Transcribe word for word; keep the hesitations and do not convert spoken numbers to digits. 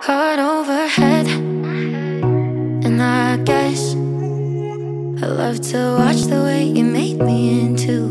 heart over head. And I guess I love to watch the way you made me into